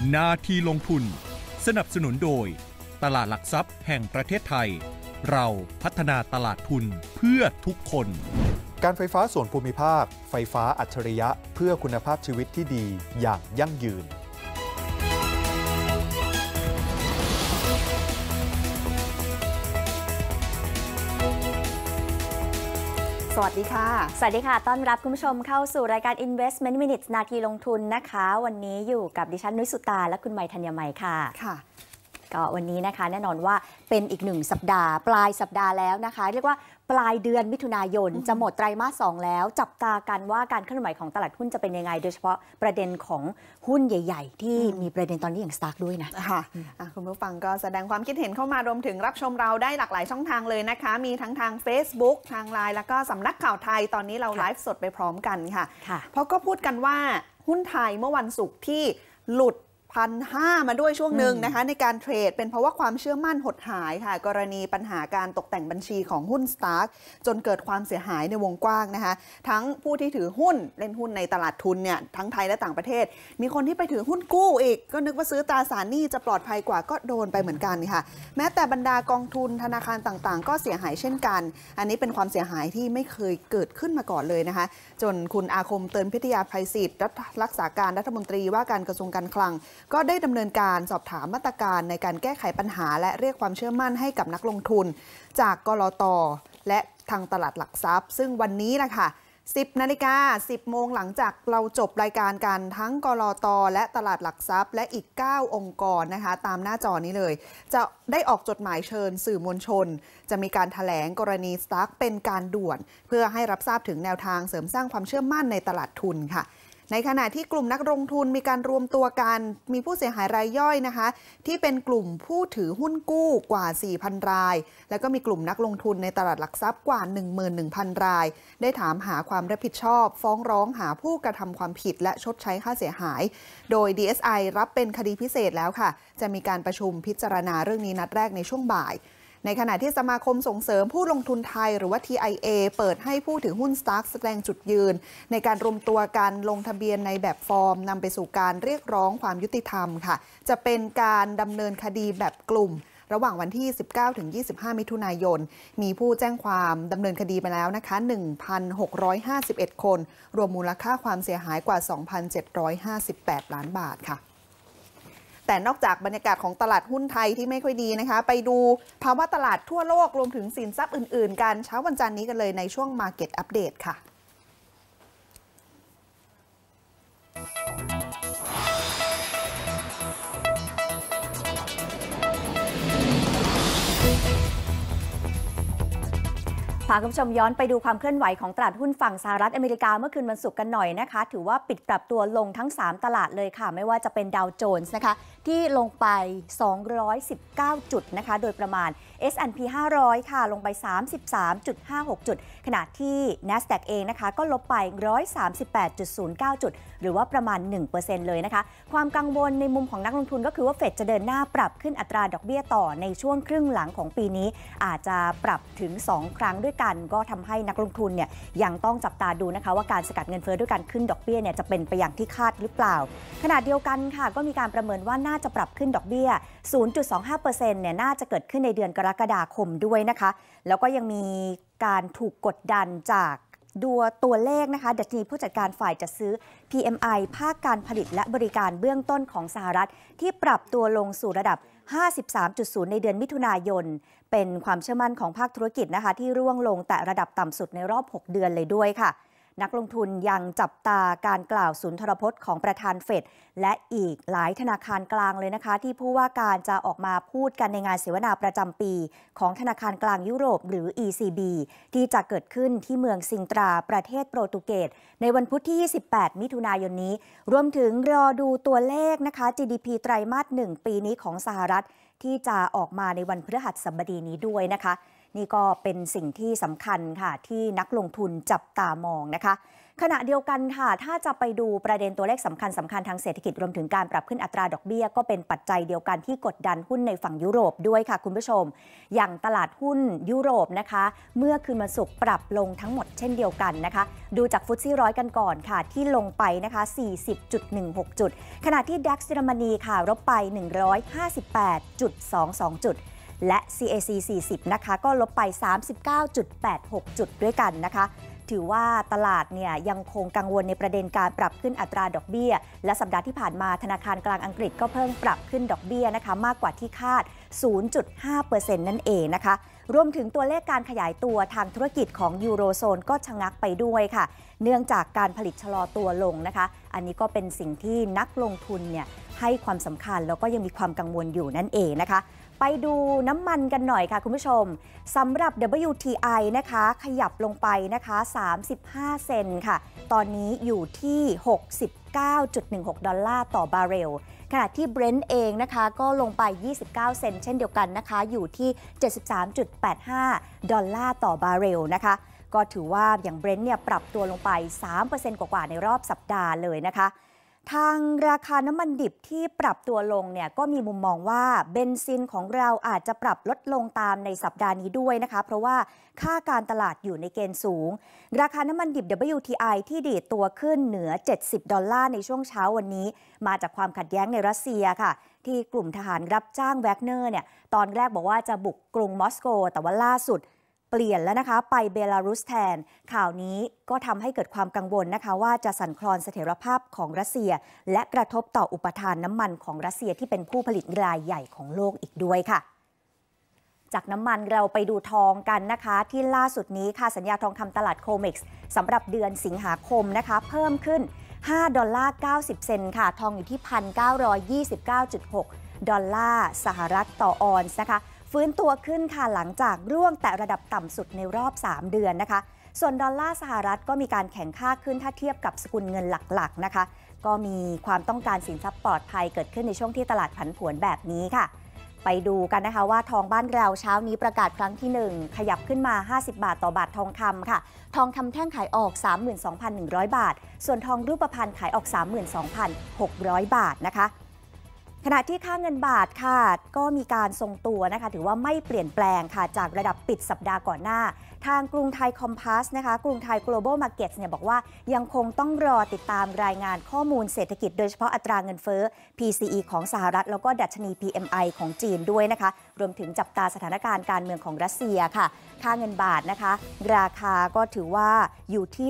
นาทีลงทุนสนับสนุนโดยตลาดหลักทรัพย์แห่งประเทศไทยเราพัฒนาตลาดทุนเพื่อทุกคนการไฟฟ้าส่วนภูมิภาคไฟฟ้าอัจฉริยะเพื่อคุณภาพชีวิตที่ดีอย่างยั่งยืนสวัสดีค่ะสวัสดีค่ะต้อนรับคุณผู้ชมเข้าสู่รายการ Investment Minutes นาทีลงทุนนะคะวันนี้อยู่กับดิฉันนุ้ยสุตาและคุณไมค์ธัญไมค์ค่ะก็วันนี้นะคะแน่นอนว่าเป็นอีกหนึ่งสัปดาห์ปลายสัปดาห์แล้วนะคะเรียกว่าปลายเดือนมิถุนายนจะหมดไตรมาส 2แล้วจับตากันว่าการเคลื่อนไหวของตลาดหุ้นจะเป็นยังไงโดยเฉพาะประเด็นของหุ้นใหญ่ๆที่มีประเด็นตอนนี้อย่าง Stark ด้วยนะค่ะคุณผู้ฟังก็แสดงความคิดเห็นเข้ามารวมถึงรับชมเราได้หลากหลายช่องทางเลยนะคะมีทั้งทาง Facebook ทาง LINE แล้วก็สำนักข่าวไทยตอนนี้เราไลฟ์สดไปพร้อมกันค่ะเพราะก็พูดกันว่าหุ้นไทยเมื่อวันศุกร์ที่หลุด1,500 มาด้วยช่วงหนึ่งนะคะในการเทรดเป็นเพราะว่าความเชื่อมั่นหดหายค่ะกรณีปัญหาการตกแต่งบัญชีของหุ้น Stark จนเกิดความเสียหายในวงกว้างนะคะทั้งผู้ที่ถือหุ้นเล่นหุ้นในตลาดทุนเนี่ยทั้งไทยและต่างประเทศมีคนที่ไปถือหุ้นกู้อีกก็นึกว่าซื้อตราสารหนี้จะปลอดภัยกว่าก็โดนไปเหมือนกันค่ะแม้แต่บรรดากองทุนธนาคารต่างๆก็เสียหายเช่นกันอันนี้เป็นความเสียหายที่ไม่เคยเกิดขึ้นมาก่อนเลยนะคะจนคุณอาคมเตือนพิทยาภัยศิษย์รักษาการรัฐมนตรีว่าการกระทรวงการคลังก็ได้ดำเนินการสอบถามมาตรการในการแก้ไขปัญหาและเรียกความเชื่อมั่นให้กับนักลงทุนจากกลต.และทางตลาดหลักทรัพย์ซึ่งวันนี้นะคะ10 นาฬิกา 10 โมงหลังจากเราจบรายการกันทั้งกลต.และตลาดหลักทรัพย์และอีก9องค์กรนะคะตามหน้าจอนี้เลยจะได้ออกจดหมายเชิญสื่อมวลชนจะมีการแถลงกรณี Stark เป็นการด่วนเพื่อให้รับทราบถึงแนวทางเสริมสร้างความเชื่อมั่นในตลาดทุนค่ะในขณะที่กลุ่มนักลงทุนมีการรวมตัวกันมีผู้เสียหายรายย่อยนะคะที่เป็นกลุ่มผู้ถือหุ้นกู้กว่า 4,000 รายแล้วก็มีกลุ่มนักลงทุนในตลาดหลักทรัพย์กว่า 11,000 รายได้ถามหาความรับผิดชอบฟ้องร้องหาผู้กระทำความผิดและชดใช้ค่าเสียหายโดย DSI รับเป็นคดีพิเศษแล้วค่ะจะมีการประชุมพิจารณาเรื่องนี้นัดแรกในช่วงบ่ายในขณะที่สมาคมส่งเสริมผู้ลงทุนไทยหรือว่า TIA เปิดให้ผู้ถือหุ้น Stark แสดงจุดยืนในการรวมตัวกันลงทะเบียนในแบบฟอร์มนำไปสู่การเรียกร้องความยุติธรรมค่ะจะเป็นการดำเนินคดีแบบกลุ่มระหว่างวันที่ 19-25 มิถุนายนมีผู้แจ้งความดำเนินคดีไปแล้วนะคะ 1,651 คนรวมมูลค่าความเสียหายกว่า 2,758 ล้านบาทค่ะแต่นอกจากบรรยากาศของตลาดหุ้นไทยที่ไม่ค่อยดีนะคะไปดูภาวะตลาดทั่วโลกรวมถึงสินทรัพย์อื่นๆกันเช้าวันจันทร์นี้กันเลยในช่วง Market Update ค่ะพาคุณผู้ชมย้อนไปดูความเคลื่อนไหวของตลาดหุ้นฝั่งสหรัฐอเมริกาเมื่อคืนวันศุกร์กันหน่อยนะคะถือว่าปิดปรับตัวลงทั้ง3ตลาดเลยค่ะไม่ว่าจะเป็นดาวโจนส์นะคะที่ลงไป219จุดนะคะโดยประมาณ S&P 500ค่ะลงไป 33.56 จุดขณะที่ NASDAQ เองนะคะก็ลบไป 138.09 จุดหรือว่าประมาณ 1% เลยนะคะความกังวลในมุมของนักลงทุนก็คือว่าเฟดจะเดินหน้าปรับขึ้นอัตราดอกเบี้ยต่อในช่วงครึ่งหลังของปีนี้อาจจะปรับถึง2ครั้งด้วยกันก็ทำให้นักลงทุนเนี่ยยังต้องจับตาดูนะคะว่าการสกัดเงินเฟ้อด้วยการขึ้นดอกเบี้ยเนี่ยจะเป็นไปอย่างที่คาดหรือเปล่าขณะเดียวกันค่ะก็มีการประเมินว่าน่าจะปรับขึ้นดอกเบี้ย 0.25% เนี่ยน่าจะเกิดขึ้นในเดือนกรกฎาคมด้วยนะคะแล้วก็ยังมีการถูกกดดันจากตัวเลขนะคะดัชนีผู้จัดการฝ่ายจัดซื้อ PMI ภาคการผลิตและบริการเบื้องต้นของสหรัฐที่ปรับตัวลงสู่ระดับ 53.0 ในเดือนมิถุนายนเป็นความเชื่อมั่นของภาคธุรกิจนะคะที่ร่วงลงแต่ระดับต่ำสุดในรอบ6 เดือนเลยด้วยค่ะนักลงทุนยังจับตาการกล่าวสุนทรพจน์ของประธานเฟดและอีกหลายธนาคารกลางเลยนะคะที่ผู้ว่าการจะออกมาพูดกันในงานเสวนาประจำปีของธนาคารกลางยุโรปหรือ ECB ที่จะเกิดขึ้นที่เมืองซิงตราประเทศโปรตุเกสในวันพุธที่ 28 มิถุนายนนี้รวมถึงรอดูตัวเลขนะคะ GDP ไตรมาส 1 ปีนี้ของสหรัฐที่จะออกมาในวันพฤหัสบดีนี้ด้วยนะคะนี่ก็เป็นสิ่งที่สำคัญค่ะที่นักลงทุนจับตามองนะคะขณะเดียวกันค่ะถ้าจะไปดูประเด็นตัวเลขสำคัญทางเศรษฐกิจรวมถึงการปรับขึ้นอัตราดอกเบี้ยก็เป็นปัจจัยเดียวกันที่กดดันหุ้นในฝั่งยุโรปด้วยค่ะคุณผู้ชมอย่างตลาดหุ้นยุโรปนะคะเมื่อคืนวันศุกร์ปรับลงทั้งหมดเช่นเดียวกันนะคะดูจากฟุตซี่100กันก่อนค่ะที่ลงไปนะคะ 40.16 จุดขณะที่ DAX เยอรมนีค่ะลบไป 158.22 จุดและ CAC 40นะคะก็ลบไป 39.86 จุดด้วยกันนะคะถือว่าตลาดเนี่ยยังคงกังวลในประเด็นการปรับขึ้นอัตราดอกเบี้ยและสัปดาห์ที่ผ่านมาธนาคารกลางอังกฤษก็เพิ่งปรับขึ้นดอกเบี้ยนะคะมากกว่าที่คาด 0.5% นั่นเองนะคะรวมถึงตัวเลขการขยายตัวทางธุรกิจของยูโรโซนก็ชะงักไปด้วยค่ะเนื่องจากการผลิตชะลอตัวลงนะคะอันนี้ก็เป็นสิ่งที่นักลงทุนเนี่ยให้ความสำคัญแล้วก็ยังมีความกังวลอยู่นั่นเองนะคะไปดูน้ำมันกันหน่อยค่ะคุณผู้ชมสำหรับ WTI นะคะขยับลงไปนะคะ35เซนต์ค่ะตอนนี้อยู่ที่ 69.16 ดอลลาร์ต่อบาร์เรลขณะที่ Brent เองนะคะก็ลงไป29เซนต์เช่นเดียวกันนะคะอยู่ที่ 73.85 ดอลลาร์ต่อบาร์เรลนะคะก็ถือว่าอย่าง Brent เนี่ยปรับตัวลงไป 3% กว่าในรอบสัปดาห์เลยนะคะทางราคาน้ำมันดิบที่ปรับตัวลงเนี่ยก็มีมุมมองว่าเบนซินของเราอาจจะปรับลดลงตามในสัปดาห์นี้ด้วยนะคะเพราะว่าค่าการตลาดอยู่ในเกณฑ์สูงราคาน้ำมันดิบ WTI ที่ดีดตัวขึ้นเหนือ$70ในช่วงเช้าวันนี้มาจากความขัดแย้งในรัสเซียค่ะที่กลุ่มทหารรับจ้างแวกเนอร์เนี่ยตอนแรกบอกว่าจะบุกกรุงมอสโกแต่ว่าล่าสุดเปลี่ยนแล้วนะคะไปเบลารุสแทนข่าวนี้ก็ทำให้เกิดความกังวลนะคะว่าจะสั่นคลอนเสถียรภาพของรัสเซียและกระทบต่ออุปทานน้ำมันของรัสเซียที่เป็นผู้ผลิตรายใหญ่ของโลกอีกด้วยค่ะจากน้ำมันเราไปดูทองกันนะคะที่ล่าสุดนี้ค่ะสัญญาทองคำตลาดโคเม็กซ์สำหรับเดือนสิงหาคมนะคะเพิ่มขึ้น$5.90 เซนต์ค่ะทองอยู่ที่ 1,929.6 ดอลลาร์สหรัฐต่อออนซ์นะคะฟื้นตัวขึ้นค่ะหลังจากร่วงแต่ระดับต่ำสุดในรอบ3เดือนนะคะส่วนดอลลาร์สหรัฐก็มีการแข็งค่าขึ้นถ้าเทียบกับสกุลเงินหลักๆนะคะก็มีความต้องการสินทรัพย์ปลอดภัยเกิดขึ้นในช่วงที่ตลาดผันผวนแบบนี้ค่ะไปดูกันนะคะว่าทองบ้านเราเช้านี้ประกาศครั้งที่1ขยับขึ้นมา50บาทต่อบาททองคำค่ะทองคำแท่งขายออก 32,100 บาทส่วนทองรูปพรรณขายออก 32,600 บาทนะคะขณะที่ค่าเงินบาทค่ะก็มีการทรงตัวนะคะถือว่าไม่เปลี่ยนแปลงค่ะจากระดับปิดสัปดาห์ก่อนหน้าทางกรุงไทยคอมพาสนะคะกรุงไทย Global Markets เนี่ยบอกว่ายังคงต้องรอติดตามรายงานข้อมูลเศรษฐกิจโดยเฉพาะอัตราเงินเฟ้อ PCE ของสหรัฐแล้วก็ดัชนี PMI ของจีนด้วยนะคะรวมถึงจับตาสถานการณ์การเมืองของรัสเซียค่ะค่าเงินบาทนะคะราคาก็ถือว่าอยู่ที่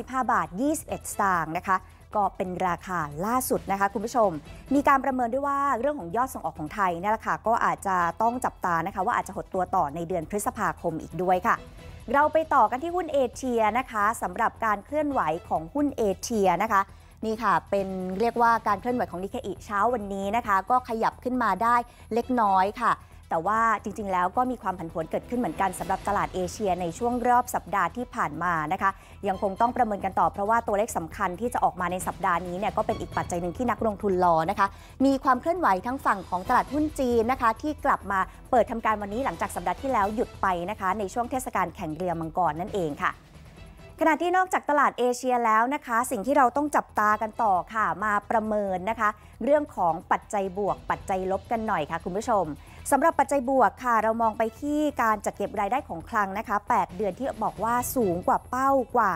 35.21 สตางค์นะคะก็เป็นราคาล่าสุดนะคะคุณผู้ชมมีการประเมินด้วยว่าเรื่องของยอดส่งออกของไทยนี่แหละค่ะก็อาจจะต้องจับตานะคะว่าอาจจะหดตัวต่อในเดือนพฤษภาคมอีกด้วยค่ะเราไปต่อกันที่หุ้นเอเชียนะคะสำหรับการเคลื่อนไหวของหุ้นเอเชียนะคะนี่ค่ะเป็นเรียกว่าการเคลื่อนไหวของนิเคอิเช้าวันนี้นะคะก็ขยับขึ้นมาได้เล็กน้อยค่ะแต่ว่าจริงๆแล้วก็มีความผันผวนเกิดขึ้นเหมือนกันสำหรับตลาดเอเชียในช่วงรอบสัปดาห์ที่ผ่านมานะคะยังคงต้องประเมินกันต่อเพราะว่าตัวเลขสำคัญที่จะออกมาในสัปดาห์นี้เนี่ยก็เป็นอีกปัจจัยหนึ่งที่นักลงทุนรอนะคะมีความเคลื่อนไหวทั้งฝั่งของตลาดหุ้นจีนนะคะที่กลับมาเปิดทำการวันนี้หลังจากสัปดาห์ที่แล้วหยุดไปนะคะในช่วงเทศกาลแข่งเรือมังกรนั่นเองค่ะขณะที่นอกจากตลาดเอเชียแล้วนะคะสิ่งที่เราต้องจับตากันต่อค่ะมาประเมินนะคะเรื่องของปัจจัยบวกปัจจัยลบกันหน่อยค่ะคุณผู้ชมสำหรับปัจจัยบวกค่ะเรามองไปที่การจัดเก็บรายได้ของคลังนะคะ8เดือนที่บอกว่าสูงกว่าเป้ากว่า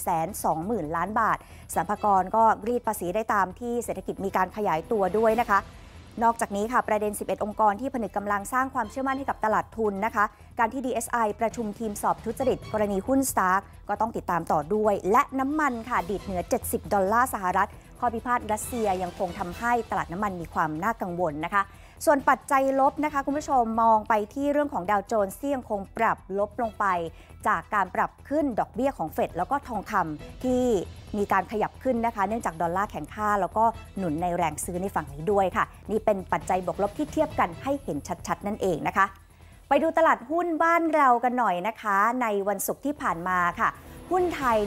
120,000 ล้านบาทสรรพากรก็รีดภาษีได้ตามที่เศรษฐกิจมีการขยายตัวด้วยนะคะนอกจากนี้ค่ะประเด็น11องค์กรที่ผนึกกำลังสร้างความเชื่อมั่นให้กับตลาดทุนนะคะการที่ DSI ประชุมทีมสอบทุจริตกรณีหุ้น Stark ก็ต้องติดตามต่อด้วยและน้ำมันค่ะดีดเหนือ$70สหรัฐข้อพิพาทรัสเซียยังคงทำให้ตลาดน้ำมันมีความน่ากังวลนะคะส่วนปัจจัยลบนะคะคุณผู้ชมมองไปที่เรื่องของดาวโจนส์ที่ยังคงปรับลบลงไปจากการปรับขึ้นดอกเบี้ยของเฟดแล้วก็ทองคำที่มีการขยับขึ้นนะคะเนื่องจากดอลลาร์แข็งค่าแล้วก็หนุนในแรงซื้อในฝั่งนี้ด้วยค่ะนี่เป็นปัจจัยบวกลบที่เทียบกันให้เห็นชัดๆนั่นเองนะคะไปดูตลาดหุ้นบ้านเรากันหน่อยนะคะในวันศุกร์ที่ผ่านมาค่ะหุ้นไทยเนี่ย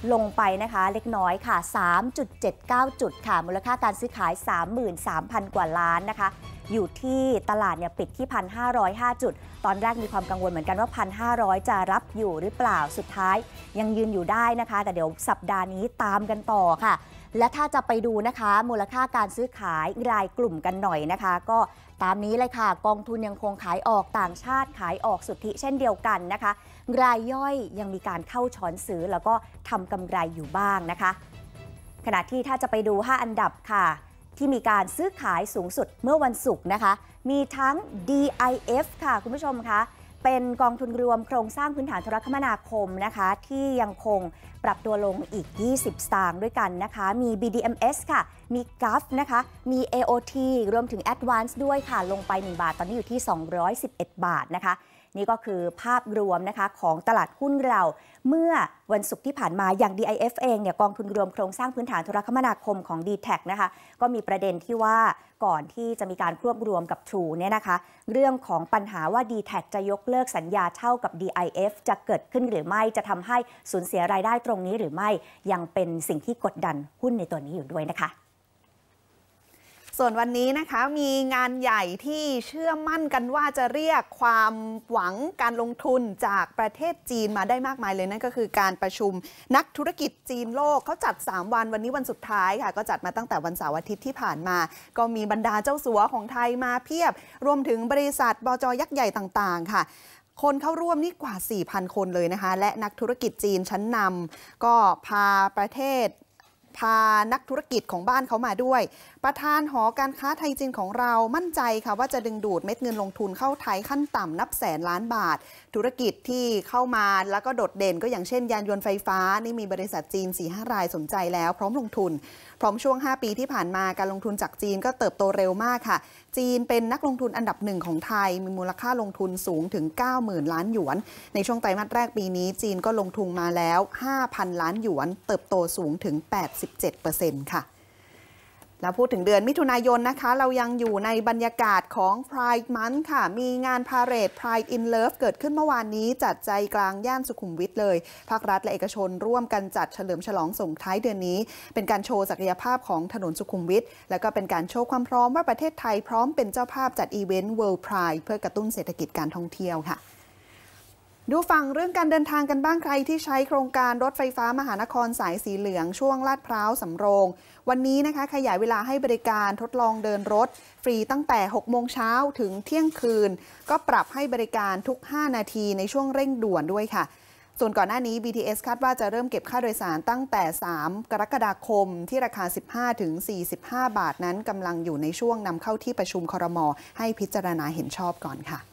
ลงไปนะคะเล็กน้อยค่ะ 3.79 จุดค่ะมูลค่าการซื้อขาย 33,000 กว่าล้านนะคะอยู่ที่ตลาดเนี่ยปิดที่ 1,505 จุดตอนแรกมีความกังวลเหมือนกันว่า 1,500 จะรับอยู่หรือเปล่าสุดท้ายยังยืนอยู่ได้นะคะแต่เดี๋ยวสัปดาห์นี้ตามกันต่อค่ะและถ้าจะไปดูนะคะมูลค่าการซื้อขายรายกลุ่มกันหน่อยนะคะก็ตามนี้เลยค่ะกองทุนยังคงขายออกต่างชาติขายออกสุทธิเช่นเดียวกันนะคะรายย่อยยังมีการเข้าช้อนซื้อแล้วก็ทำกำไรอยู่บ้างนะคะขณะที่ถ้าจะไปดู 5 อันดับค่ะที่มีการซื้อขายสูงสุดเมื่อวันศุกร์นะคะมีทั้ง DIF ค่ะคุณผู้ชมคะเป็นกองทุนรวมโครงสร้างพื้นฐานโทรคมนาคมนะคะที่ยังคงปรับตัวลงอีก20 สตางค์ด้วยกันนะคะมี BDMs ค่ะมี GUF นะคะมี AOT รวมถึง Advance ด้วยค่ะลงไป1 บาทตอนนี้อยู่ที่211 บาทนะคะนี่ก็คือภาพรวมนะคะของตลาดหุ้นเราเมื่อวันศุกร์ที่ผ่านมาอย่าง DIF เองเนี่ยกองทุนรวมโครงสร้างพื้นฐานโทรคมนาคมของ DTAC นะคะก็มีประเด็นที่ว่าก่อนที่จะมีการควบรวมกับ True เนี่ยนะคะเรื่องของปัญหาว่า DTAC จะยกเลิกสัญญาเช่ากับ DIF จะเกิดขึ้นหรือไม่จะทำให้สูญเสียรายได้ตรงนี้หรือไม่ยังเป็นสิ่งที่กดดันหุ้นในตัวนี้อยู่ด้วยนะคะส่วนวันนี้นะคะมีงานใหญ่ที่เชื่อมั่นกันว่าจะเรียกความหวังการลงทุนจากประเทศจีนมาได้มากมายเลยนั่นก็คือการประชุมนักธุรกิจจีนโลกเขาจัด3 วันวันนี้วันสุดท้ายค่ะก็จัดมาตั้งแต่วันเสาร์อาทิตย์ที่ผ่านมาก็มีบรรดาเจ้าสัวของไทยมาเพียบรวมถึงบริษัทบจ.ยักษ์ใหญ่ต่างๆค่ะคนเข้าร่วมนี่กว่า 4,000 คนเลยนะคะและนักธุรกิจจีนชั้นนำก็พานักธุรกิจของบ้านเขามาด้วยประธานหอการค้าไทยจีนของเรามั่นใจค่ะว่าจะดึงดูดเม็ดเงินลงทุนเข้าไทยขั้นต่ำนับแสนล้านบาทธุรกิจที่เข้ามาแล้วก็โดดเด่นก็อย่างเช่นยานยนต์ไฟฟ้านี่มีบริษัทจีน 4-5 รายสนใจแล้วพร้อมลงทุนพร้อมช่วง5 ปีที่ผ่านมาการลงทุนจากจีนก็เติบโตเร็วมากค่ะจีนเป็นนักลงทุนอันดับ1ของไทยมีมูลค่าลงทุนสูงถึง 90,000 ล้านหยวนในช่วงไตรมาสแรกปีนี้จีนก็ลงทุนมาแล้ว 5,000 ล้านหยวนเติบโตสูงถึง 87% ค่ะแล้วพูดถึงเดือนมิถุนายนนะคะเรายังอยู่ในบรรยากาศของ Pride Month ค่ะมีงานพาเหรด Pride in Love เกิดขึ้นเมื่อวานนี้จัดใจกลางย่านสุขุมวิทเลยภาครัฐและเอกชนร่วมกันจัดเฉลิมฉลองส่งท้ายเดือนนี้เป็นการโชว์ศักยภาพของถนนสุขุมวิทแล้วก็เป็นการโชว์ความพร้อมว่าประเทศไทยพร้อมเป็นเจ้าภาพจัดอีเวนต์ World Pride เพื่อกระตุ้นเศรษฐกิจการท่องเที่ยวค่ะดูฝั่งเรื่องการเดินทางกันบ้างใครที่ใช้โครงการรถไฟฟ้ามหานครสายสีเหลืองช่วงลาดพร้าวสำโรงวันนี้นะคะขยายเวลาให้บริการทดลองเดินรถฟรีตั้งแต่ 6 โมงเช้าถึงเที่ยงคืนก็ปรับให้บริการทุก 5 นาทีในช่วงเร่งด่วนด้วยค่ะส่วนก่อนหน้านี้ BTS คาดว่าจะเริ่มเก็บค่าโดยสารตั้งแต่ 3 กรกฎาคมที่ราคา 15-45 บาทนั้นกำลังอยู่ในช่วงนำเข้าที่ประชุมครม.ให้พิจารณาเห็นชอบก่อนค่ะ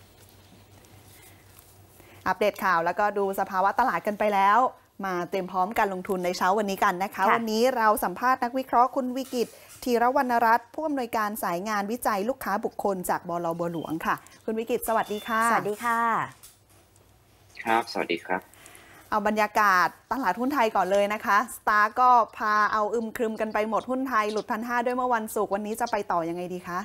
อัปเดตข่าวแล้วก็ดูสภาวะตลาดกันไปแล้วมาเตรียมพร้อมการลงทุนในเช้าวันนี้กันนะคะวันนี้เราสัมภาษณ์นักวิเคราะห์คุณวิกิตธีรวรรณรัตน์ผู้อำนวยการสายงานวิจัยลูกค้าบุคคลจากบล.บัวหลวงค่ะคุณวิกิตสวัสดีค่ะสวัสดีค่ะครับสวัสดีครับเอาบรรยากาศตลาดหุ้นไทยก่อนเลยนะคะสตาร์ก็พาเอาอึมครึมกันไปหมดหุ้นไทยหลุด 1,500 ด้วยเมื่อวันศุกร์วันนี้จะไปต่อยังไงดีคะ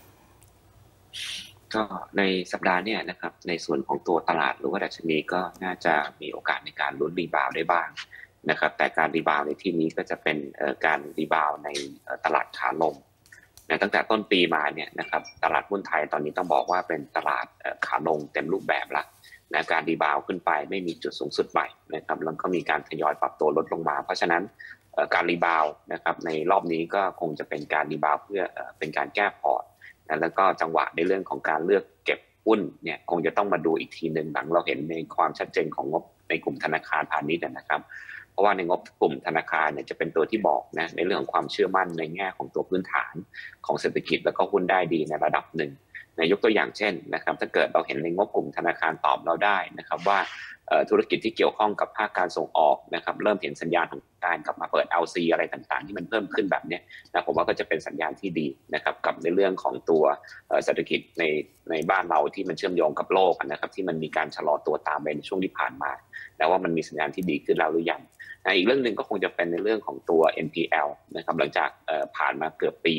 ก็ในสัปดาห์นี้นะครับในส่วนของตัวตลาดหรือว่าดัชนีก็น่าจะมีโอกาสในการลุ้นรีบาวได้บ้างนะครับแต่การรีบาวในที่นี้ก็จะเป็นการรีบาวในตลาดขาลงนะตั้งแต่ต้นปีมาเนี่ยนะครับตลาดหุ้นไทยตอนนี้ต้องบอกว่าเป็นตลาดขาลงเต็มรูปแบบละนะการรีบาวขึ้นไปไม่มีจุดสูงสุดใหม่นะครับแล้วก็มีการทยอยปรับตัวลดลงมาเพราะฉะนั้นการรีบาวนะครับในรอบนี้ก็คงจะเป็นการรีบาวเพื่อเป็นการแก้พอร์ตแล้วก็จังหวะในเรื่องของการเลือกเก็บหุ้นเนี่ยคงจะต้องมาดูอีกทีหนึ่งหลังเราเห็นในความชัดเจนของงบในกลุ่มธนาคารพาณิชย์นะครับเพราะว่าในงบกลุ่มธนาคารเนี่ยจะเป็นตัวที่บอกนะในเรื่องของความเชื่อมั่นในแง่ของตัวพื้นฐานของเศรษฐกิจแล้วก็หุ้นได้ดีในระดับหนึ่งยกตัวอย่างเช่นนะครับถ้าเกิดเราเห็นในงบกลุ่มธนาคารตอบเราได้นะครับว่าธุรกิจที่เกี่ยวข้องกับภาคการส่งออกนะครับเริ่มเห็นสัญญาณของการกลับมาเปิด LC อะไรต่างๆที่มันเพิ่มขึ้นแบบนี้นะผมว่าก็จะเป็นสัญญาณที่ดีนะครับกับในเรื่องของตัวเศรษฐกิจในบ้านเราที่มันเชื่อมโยงกับโลกนะครับที่มันมีการชะลอตัวตามไปในช่วงที่ผ่านมาแล้วว่ามันมีสัญญาณที่ดีขึ้นแล้วหรือยังอีกเรื่องหนึ่งก็คงจะเป็นในเรื่องของตัว NPL นะครับหลังจากผ่านมาเกือบปีเนี่ย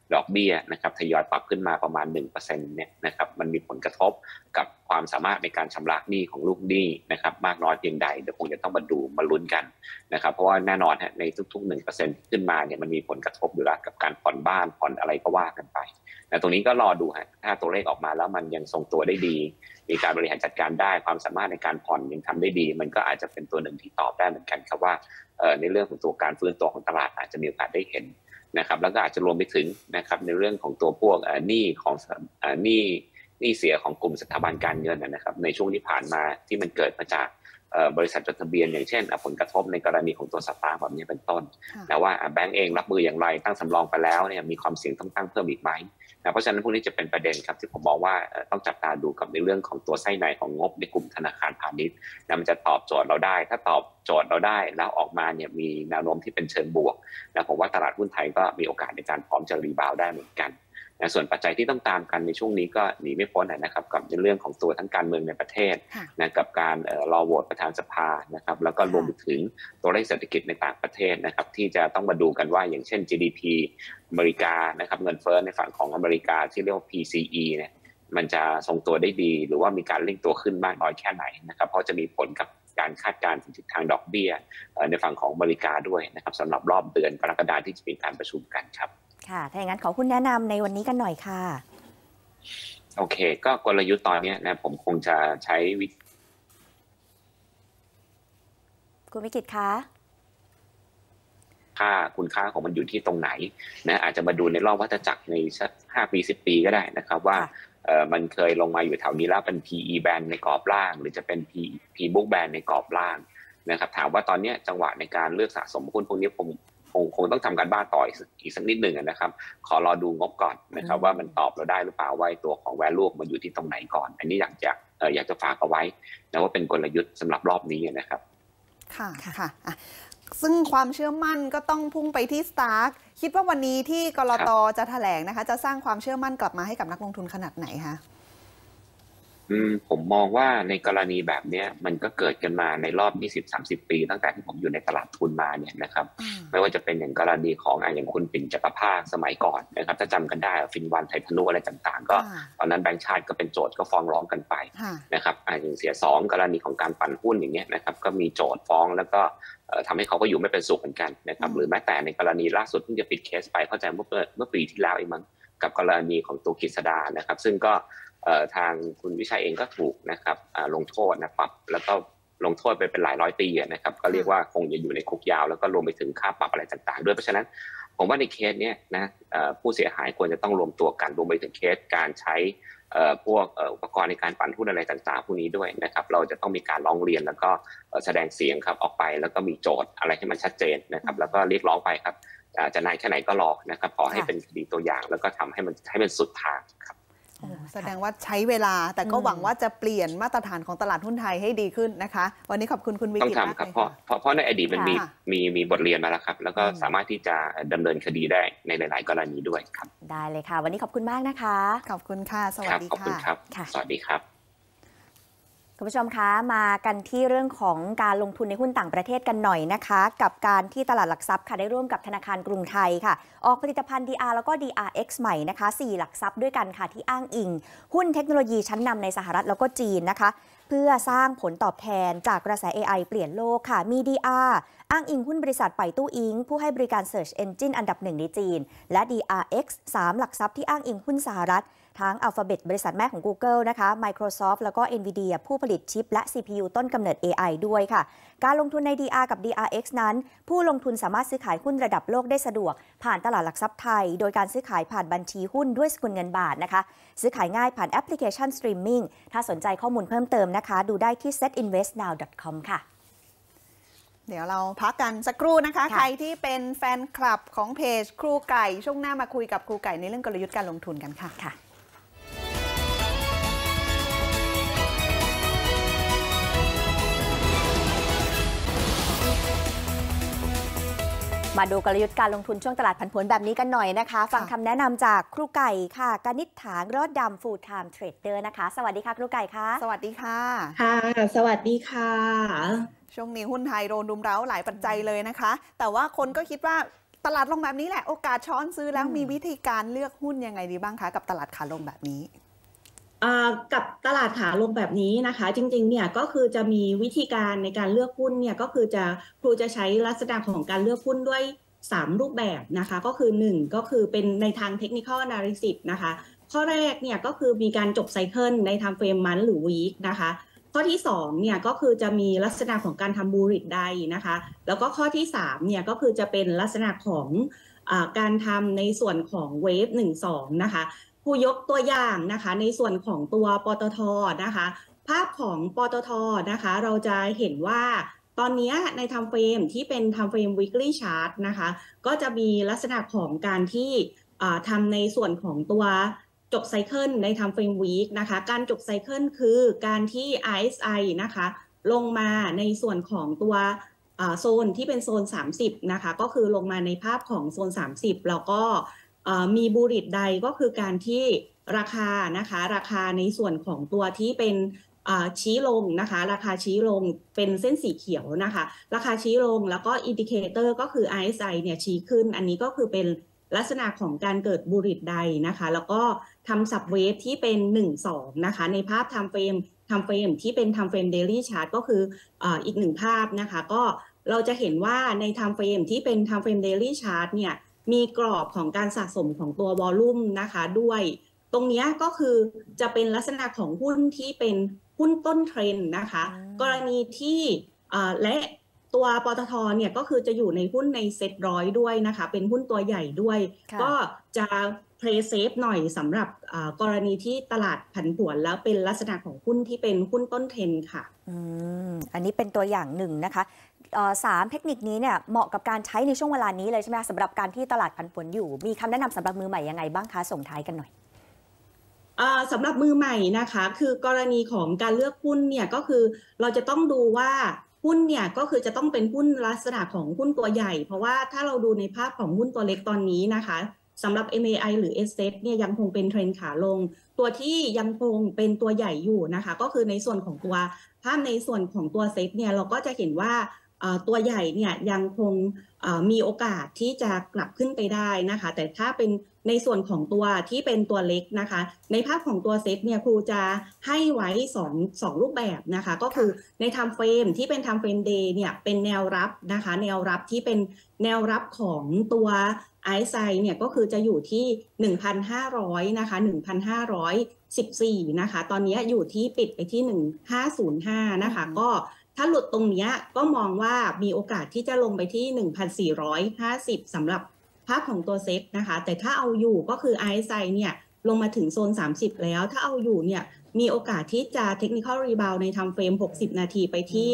ดอกเบี้ยนะครับทยอยปรับขึ้นมาประมาณ 1% เนี่ยนะครับมันมีผลกระทบกับความสามารถในการชำระหนี้ของลูกหนี้นะครับมากน้อยเพียงใดเดี๋ยวคงจะต้องมาลุ้นกันนะครับเพราะว่าแน่นอนฮะในทุกๆ 1% ขึ้นมาเนี่ยมันมีผลกระทบอยู่แล้วกับการผ่อนบ้านผ่อนอะไรก็ว่ากันไปแต่ตรงนี้ก็รอดูฮะถ้าตัวเลขออกมาแล้วมันยังทรงตัวได้ดีมีการบริหารจัดการได้ความสามารถในการผ่อนยังทำได้ดีมันก็อาจจะเป็นตัวหนึ่งที่ตอบได้เหมือนกันครับว่าในเรื่องของตัวการฟื้นตัวของตลาดอาจจะมีโอกาสได้เห็นนะครับแล้วก็อาจจะรวมไปถึงนะครับในเรื่องของตัวพวกหนี้ของหนี้เสียของกลุ่มสถาบันการเงินนะครับในช่วงที่ผ่านมาที่มันเกิดมาจากบริษัทจดทะเบียนอย่างเช่นผลกระทบในกรณีของตัวสตาร์แบบนี้เป็นต้นแต่ว่าแบงก์เองรับมืออย่างไรตั้งสำรองไปแล้วเนี่ยมีความเสี่ยงต้องตั้งเพิ่มอีกไหมนะเพราะฉะนั้นพวกนี้จะเป็นประเด็นครับที่ผมบอกว่าต้องจับตาดูกับในเรื่องของตัวไส้ในของงบในกลุ่มธนาคารพาณิชย์นะมันจะตอบโจทย์เราได้ถ้าตอบโจทย์เราได้แล้วออกมาเนี่ยมีแนวโน้มที่เป็นเชิงบวกนะผมว่าตลาดหุ้นไทยก็มีโอกาสในการพร้อมจะรีบาวได้เหมือนกันนะส่วนปัจจัยที่ต้องตามกันในช่วงนี้ก็หนีไม่พ้นนะครับกับในเรื่องของตัวทั้งการเมืองในประเทศนะกับการรอโหวตประธานสภานะครับแล้วก็รวมไปถึงตัวเลขเศรษฐกิจในต่างประเทศนะครับที่จะต้องมาดูกันว่าอย่างเช่น GDP อเมริกานะครับเงินเฟ้อในฝั่งของอเมริกาที่เรียกว่า PCE เนี่ยมันจะทรงตัวได้ดีหรือว่ามีการเร่งตัวขึ้นมากน้อยแค่ไหนนะครับเพราะจะมีผลกับการคาดการณ์ทิศทางดอกเบี้ยในฝั่งของอเมริกาด้วยนะครับสำหรับรอบเดือนกรกฎาคมที่จะมีการประชุมกันครับค่ะถ้าอย่างนั้นขอคุณแนะนำในวันนี้กันหน่อยค่ะโอเคก็กลยุทธ์ตอนนี้นะผมคงจะใช้คุณวิกิตคะคุณค่าของมันอยู่ที่ตรงไหนนะอาจจะมาดูในรอบวัฏจักรในสัก5 ปี 10 ปีก็ได้นะครับว่ามันเคยลงมาอยู่แถวนี้แล้วเป็น PE band ในกรอบล่างหรือจะเป็น P book band ในกรอบล่างนะครับถามว่าตอนนี้จังหวะในการเลือกสะสมหุ้นพวกนี้ผมคงต้องทำการบ้านต่ออีกสักนิดหนึ่งนะครับขอรอดูงบก่อนนะครับว่ามันตอบเราได้หรือเปล่าว่าตัวของ value มันอยู่ที่ตรงไหนก่อนอันนี้อยากจะฝากเอาไว้นะว่าเป็นกลยุทธ์สำหรับรอบนี้นะครับค่ะซึ่งความเชื่อมั่นก็ต้องพุ่งไปที่ Stark คิดว่าวันนี้ที่กลต.จะแถลงนะคะจะสร้างความเชื่อมั่นกลับมาให้กับนักลงทุนขนาดไหนคะผมมองว่าในกรณีแบบนี้มันก็เกิดกันมาในรอบ 20-30 ปีตั้งแต่ที่ผมอยู่ในตลาดทุนมาเนี่ยนะครับไม่ว่าจะเป็นอย่างกรณีของอย่างคุณปิ่นจักรภาคสมัยก่อนนะครับถ้าจำกันได้ฟินวันไทยพนุอะไรต่างๆก็ตอนนั้นแบงก์ชาติก็เป็นโจทย์ก็ฟ้องร้องกันไปนะครับอย่างเสีย2กรณีของการปั่นหุ้นอย่างเงี้ยนะครับก็มีโจทย์ฟ้องแล้วก็ทำให้เขาก็อยู่ไม่เป็นสุขเหมือนกันนะครับหรือแม้แต่ในกรณีล่าสุดเพิ่งจะปิดเคสไปเข้าใจเมื่อปีที่แล้วเองมั้งกับกรณีของตัวกฤษดานะครับซึ่งก็ทางคุณวิชัยเองก็ถูกนะครับลงโทษนะปรับแล้วก็ลงโทษไปเป็นหลายร้อยปีนะครับก็เรียกว่าคงจะอยู่ในคุกยาวแล้วก็รวมไปถึงค่าปรับอะไรต่างๆด้วยเพราะฉะนั้นผมว่าในเคสนี้นะผู้เสียหายควรจะต้องรวมตัวกันรวมไปถึงเคสการใช้พวกอุปกรณ์ในการปั่นหุ้นอะไรต่างๆพวกนี้ด้วยนะครับเราจะต้องมีการร้องเรียนแล้วก็แสดงเสียงครับออกไปแล้วก็มีโจทย์อะไรให้มันชัดเจนนะครับแล้วก็เรียกร้องไปครับจะนานแค่ไหนก็รอนะครับขอให้เป็นคดีตัวอย่างแล้วก็ทำให้มันสุดทางครับแสดงว่าใช้เวลาแต่ก็หวังว่าจะเปลี่ยนมาตรฐานของตลาดหุ้นไทยให้ดีขึ้นนะคะวันนี้ขอบคุณคุณวิกิตมากเลยค่ะเพราะในอดีตมันมีบทเรียนมาแล้วครับแล้วก็สามารถที่จะดำเนินคดีได้ในหลายๆกรณีด้วยครับได้เลยค่ะวันนี้ขอบคุณมากนะคะขอบคุณค่ะสวัสดีค่ะขอบคุณครับสวัสดีครับคุณผู้ชมคะมากันที่เรื่องของการลงทุนในหุ้นต่างประเทศกันหน่อยนะคะกับการที่ตลาดหลักทรัพย์ค่ะได้ร่วมกับธนาคารกรุงไทยค่ะออกผลิตภัณฑ์ DR แล้วก็ DRX ใหม่นะคะ4หลักทรัพย์ด้วยกันค่ะที่อ้างอิงหุ้นเทคโนโลยีชั้นนำในสหรัฐแล้วก็จีนนะคะเพื่อสร้างผลตอบแทนจากกระแส AI เปลี่ยนโลกค่ะมี DR อ้างอิงหุ้นบริษัทไปตู้อิงผู้ให้บริการ Search Engine อันดับ1ในจีนและ DRX 3หลักทรัพย์ที่อ้างอิงหุ้นสหรัฐทั้ง Alphabet บริษัทแม่ของ Google นะคะ Microsoft แล้วก็ Nvidia ผู้ผลิตชิปและ CPU ต้นกำเนิด AI ด้วยค่ะการลงทุนใน DR กับ DRX นั้นผู้ลงทุนสามารถซื้อขายหุ้นระดับโลกได้สะดวกผ่านตลาดหลักทรัพย์ไทยโดยการซื้อขายผ่านบัญชีหุ้นด้วยสกุลเงินบาทนะคะซื้อขายง่ายผ่านแอปพลิเคชันสตรีมมิ่งถ้าสนใจข้อมูลเพิ่มเติมนะคะดูได้ที่ setinvestnow.com ค่ะเดี๋ยวเราพักกันสักครู่นะคะใครที่เป็นแฟนคลับของเพจครูไก่ช่วงหน้ามาคุยกับครูไก่ในเรื่องกลยุทธ์การลงทุนกันค่ะมาดูกลยุทธ์การลงทุนช่วงตลาดผันผวนแบบนี้กันหน่อยนะคะฟังคำแนะนำจากครูไก่ค่ะกนิษฐารอดดำ Full Time Trader นะคะสวัสดีค่ะครูไก่ค่ะสวัสดีค่ะค่ะสวัสดีค่ะช่วงนี้หุ้นไทยโดนรุมเร้าหลายปัจจัยเลยนะคะแต่ว่าคนก็คิดว่าตลาดลงแบบนี้แหละโอกาสช้อนซื้อแล้วมีวิธีการเลือกหุ้นยังไงดีบ้างคะกับตลาดขาลงแบบนี้กับตลาดขาลงแบบนี้นะคะจริงๆเนี่ยก็คือจะมีวิธีการในการเลือกหุ้นเนี่ยก็คือครูจะใช้ลักษณะของการเลือกหุ้นด้วย3รูปแบบนะคะก็คือ1ก็คือเป็นในทาง Technical Analysis นะคะข้อแรกเนี่ยก็คือมีการจบไซเคิลใน Time Frame Month หรือ Week นะคะข้อที่2เนี่ยก็คือจะมีลักษณะของการทำ Bullish Day นะคะแล้วก็ข้อที่3เนี่ยก็คือจะเป็นลักษณะของการทำในส่วนของ Wave 1-2 นะคะผู้ยกตัวอย่างนะคะในส่วนของตัวปตท.นะคะภาพของปตท.นะคะเราจะเห็นว่าตอนนี้ใน Time Frame ที่เป็น Time Frame Weekly Chart นะคะก็จะมีลักษณะของการที่ทำในส่วนของตัวจบไซเคิลใน Time Frame Week นะคะการจบไซเคิลคือการที่ RSI นะคะลงมาในส่วนของตัวโซนที่เป็นโซน30นะคะก็คือลงมาในภาพของโซน30แล้วก็มีบูริตใดก็คือการที่ราคานะคะราคาในส่วนของตัวที่เป็นชี้ลงนะคะราคาชี้ลงเป็นเส้นสีเขียวนะคะราคาชี้ลงแล้วก็อินดิเคเตอร์ก็คือ RSI เนี่ยชี้ขึ้นอันนี้ก็คือเป็นลักษณะของการเกิดบูริตใดนะคะแล้วก็ทำสับเวฟที่เป็น 1-2 นะคะในภาพ Time Frame ที่เป็น Time Frame Daily Chart ก็คืออีกหนึ่งภาพนะคะก็เราจะเห็นว่าใน Time Frame ที่เป็น Time Frame Daily Chart เนี่ยมีกรอบของการสะสมของตัววอลลุ่มนะคะด้วยตรงนี้ก็คือจะเป็นลักษณะของหุ้นที่เป็นหุ้นต้นเทรนด์นะคะกรณีที่และตัวปตท.เนี่ยก็คือจะอยู่ในหุ้นในเซ็ตร้อยด้วยนะคะเป็นหุ้นตัวใหญ่ด้วยก็จะเพลย์เซฟหน่อยสำหรับกรณีที่ตลาดผันผวนแล้วเป็นลักษณะของหุ้นที่เป็นหุ้นต้นเทรนด์ค่ะอันนี้เป็นตัวอย่างหนึ่งนะคะ3เทคนิคนี้เนี่ยเหมาะกับการใช้ในช่วงเวลานี้เลยใช่ไหมสำหรับการที่ตลาดผันผวนอยู่มีคำแนะนำสำหรับมือใหม่ยังไงบ้างคะส่งท้ายกันหน่อยสำหรับมือใหม่นะคะคือกรณีของการเลือกหุ้นเนี่ยก็คือเราจะต้องดูว่าหุ้นเนี่ยก็คือจะต้องเป็นหุ้นลักษณะของหุ้นตัวใหญ่เพราะว่าถ้าเราดูในภาพของหุ้นตัวเล็กตอนนี้นะคะสำหรับ MAI หรือ SZ เนี่ยยังคงเป็นเทรนขาลงตัวที่ยังคงเป็นตัวใหญ่อยู่นะคะก็คือในส่วนของตัวภาพในส่วนของตัวเซ็ตเนี่ยเราก็จะเห็นว่าตัวใหญ่เนี่ยยังคงมีโอกาสที่จะกลับขึ้นไปได้นะคะแต่ถ้าเป็นในส่วนของตัวที่เป็นตัวเล็กนะคะในภาพของตัวเซ็ตเนี่ยครูจะให้ไว้2รูปแบบนะคะก็คือใน Time Frame ที่เป็น Time Frame Day เนี่ยเป็นแนวรับนะคะแนวรับที่เป็นแนวรับของตัว RSI เนี่ยก็คือจะอยู่ที่ 1,500 นะคะ 1,514 นะคะตอนนี้อยู่ที่ปิดไปที่ 1,505 นะคะก็ถ้าหลุดตรงนี้ก็มองว่ามีโอกาสที่จะลงไปที่ 1,450 สำหรับภาพของตัวเซ็ตนะคะแต่ถ้าเอาอยู่ก็คือ RSI เนี่ยลงมาถึงโซน30แล้วถ้าเอาอยู่เนี่ยมีโอกาสที่จะ Technical Rebound ใน Time Frame 60 นาทีไปที่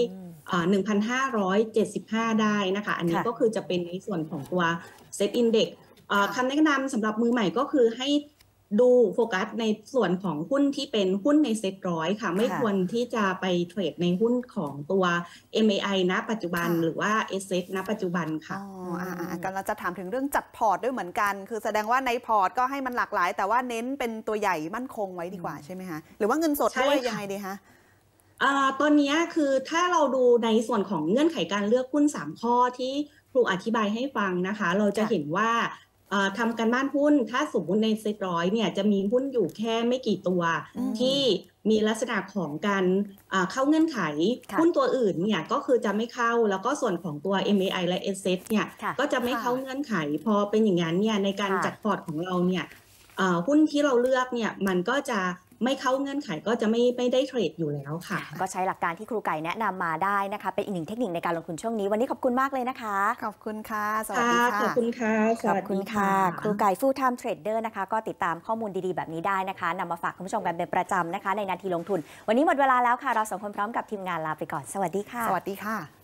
1,575 ได้นะคะอันนี้ก็คือจะเป็นในส่วนของตัว Set Index คำแนะนำสำหรับมือใหม่ก็คือให้ดูโฟกัสในส่วนของหุ้นที่เป็นหุ้นในเซ็ตร้อยค่ะไม่ควรที่จะไปเทรดในหุ้นของตัว MAI ณปัจจุบันหรือว่า SZ ณปัจจุบันค่ะกำลังจะถามถึงเรื่องจัดพอร์ตด้วยเหมือนกันคือแสดงว่าในพอร์ตก็ให้มันหลากหลายแต่ว่าเน้นเป็นตัวใหญ่มั่นคงไว้ดีกว่าใช่ไหมคะหรือว่าเงินสดด้วยยังไงดีคะตอนนี้คือถ้าเราดูในส่วนของเงื่อนไขการเลือกหุ้น3ข้อที่ครูอธิบายให้ฟังนะคะเราจะเห็นว่าทำการบ้านหุ้นถ้าสมมติในเซ็ตร้อยเนี่ยจะมีหุ้นอยู่แค่ไม่กี่ตัวที่มีลักษณะของการเข้าเงื่อนไขหุ้นตัวอื่นเนี่ยก็คือจะไม่เข้าแล้วก็ส่วนของตัว MAI และ SZ เนี่ยก็จะไม่เข้าเงื่อนไขพอเป็นอย่างนั้นเนี่ยในการจัดพอร์ตของเราเนี่ยหุ้นที่เราเลือกเนี่ยมันก็จะไม่เข้าเงื่อนไขก็จะไม่ได้เทรดอยู่แล้วค่ะก็ใช้หลักการที่ครูไก่แนะนำมาได้นะคะเป็นอีกหนึ่งเทคนิคในการลงทุนช่วงนี้วันนี้ขอบคุณมากเลยนะคะขอบคุณค่ะสวัสดีค่ะขอบคุณค่ะขอบคุณค่ะครูไก่ Full Time Trader นะคะก็ติดตามข้อมูลดีๆแบบนี้ได้นะคะนำมาฝากคุณผู้ชมกันเป็นประจำนะคะในนาทีลงทุนวันนี้หมดเวลาแล้วค่ะเราสองคนพร้อมกับทีมงานลาไปก่อนสวัสดีค่ะสวัสดีค่ะ